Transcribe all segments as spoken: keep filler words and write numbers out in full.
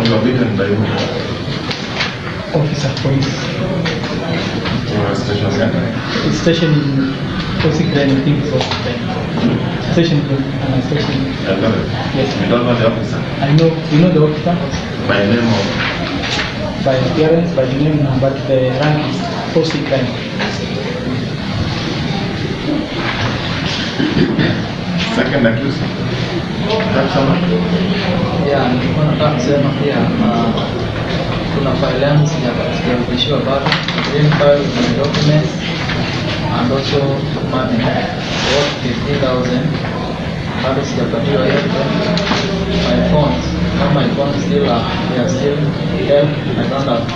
you were beaten by who? Officer police. Or station center? It's station in Toxic Line, I think so. Station in uh, station. Eldoret? Yes. You don't know the officer? I know, you know the officer? By name of? By appearance, by the name, but the rank is Toxic Line. Second accused? That's someone? Yeah, nilikuwa nataka kusema pia kuna file yangu sijarudishiwa bado. Green file with documents and also money worth fifteen thousand. Bado sijapatiwa yote. My phones, now my phones still are, they are still held. I don't have.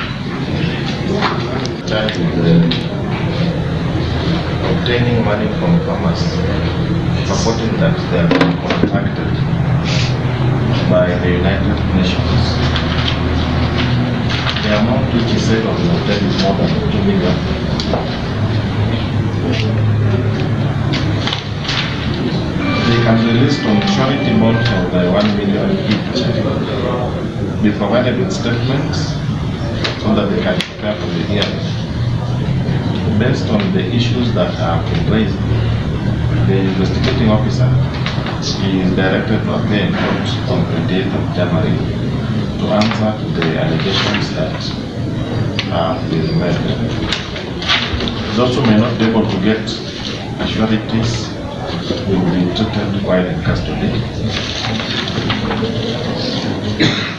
That is uh, obtaining money from farmers, supporting that they are being contracted by the United Nations. The amount which is said on the hotel is more than two million. They can be released on surety bonds of the one million each. Be provided with statements so that they can prepare for the hearing. Based on the issues that have been raised, the investigating officer is directed to appear in court on the twenty-eighth of January to answer to the allegations that have been made. Those who may not be able to get sureties will be treated while in custody.